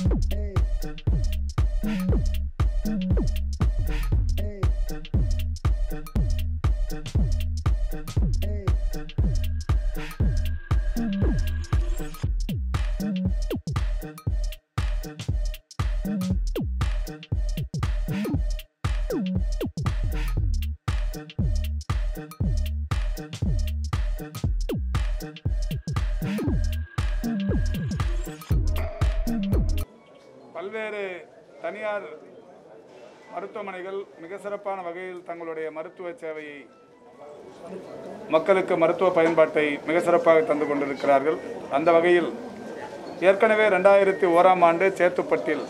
பல்வேறு தனியார் மருத்துவமனைகள் மிக சிறப்பான வகையில் தங்களுடைய மருத்துவ சேவையை மக்களுக்கு மருத்துவ பயன்பாட்டை மிக சிறப்பாக தந்து கொண்டிருக்கிறார்கள். அந்த வகையில் ஏற்கனவே 2001ஆம் ஆண்டு சேத்துப்பட்டில்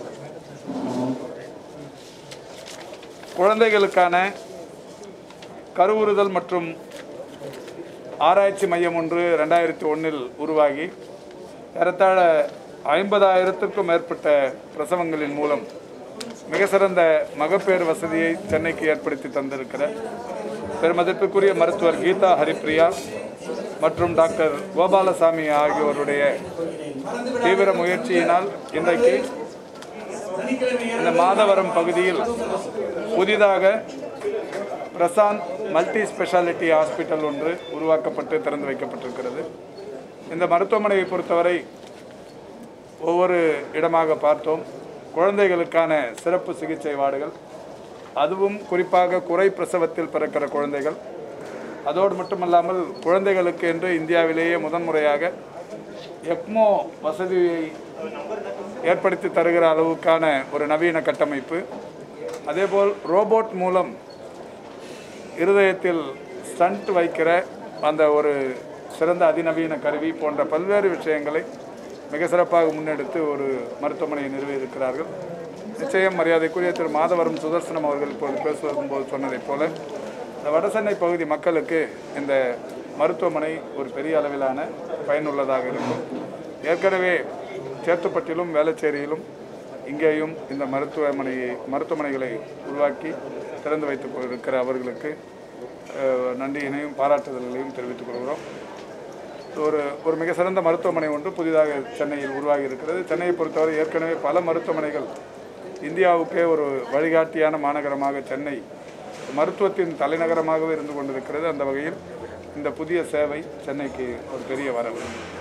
குழந்தைகளுக்கான கருவுறுதல் மற்றும் ஆராய்ச்சி மையம் ஒன்று 2001இல் உருவாகி ஏறத்தாழ 50,000க்கும் மேற்பட்ட பிரசவங்களின் மூலம் மிக சிறந்த மகப்பேறு வசதியை சென்னைக்கு ஏற்படுத்தி தந்திருக்கிற பெருமதிப்புக்குரிய மருத்துவர் கீதா ஹரிப்ரியா மற்றும் டாக்டர் கோபாலசாமி ஆகியோருடைய தீவிர முயற்சியினால் இன்றைக்கு இந்த மாதவரம் பகுதியில் புதிதாக பிரசாந்த் மல்டி ஸ்பெஷாலிட்டி ஹாஸ்பிட்டல் ஒன்று உருவாக்கப்பட்டு திறந்து வைக்கப்பட்டிருக்கிறது. இந்த மருத்துவமனையை பொறுத்தவரை ஒவ்வொரு இடமாக பார்த்தோம். குழந்தைகளுக்கான சிறப்பு சிகிச்சை வார்டுகள், அதுவும் குறிப்பாக குறை பிரசவத்தில் பிறக்கிற குழந்தைகள், அதோடு மட்டுமல்லாமல் குழந்தைகளுக்கு என்று இந்தியாவிலேயே முதன்முறையாக எக்மோ வசதியை ஏற்படுத்தி தருகிற அளவுக்கான ஒரு நவீன கட்டமைப்பு, அதேபோல் ரோபோட் மூலம் இருதயத்தில் ஸ்டண்ட் வைக்கிற அந்த ஒரு சிறந்த அதிநவீன கருவி போன்ற பல்வேறு விஷயங்களை மிக சிறப்பாக முன்னெடுத்து ஒரு மருத்துவமனையை நிறுவியிருக்கிறார்கள். நிச்சயம் மரியாதைக்குரிய திரு மாதவரம் சுதர்சனம் அவர்கள் இப்போது பேசும்போது சொன்னதைப் போல இந்த வடசென்னை பகுதி மக்களுக்கு இந்த மருத்துவமனை ஒரு பெரிய அளவிலான பயனுள்ளதாக இருக்கும். ஏற்கனவே சேத்துப்பட்டிலும் வேளச்சேரியிலும் இங்கேயும் இந்த மருத்துவமனைகளை உருவாக்கி திறந்து வைத்துக் கொண்டிருக்கிற அவர்களுக்கு நன்றியினையும் பாராட்டுதல்களையும் தெரிவித்துக் கொள்கிறோம். ஒரு மிக சிறந்த மருத்துவமனை ஒன்று புதிதாக சென்னையில் உருவாகி இருக்கிறது. சென்னையை பொறுத்தவரை ஏற்கனவே பல மருத்துவமனைகள், இந்தியாவுக்கே ஒரு வழிகாட்டியான மாநகரமாக சென்னை மருத்துவத்தின் தலைநகரமாகவே இருந்து கொண்டிருக்கிறது. அந்த வகையில் இந்த புதிய சேவை சென்னைக்கு ஒரு பெரிய வரவு.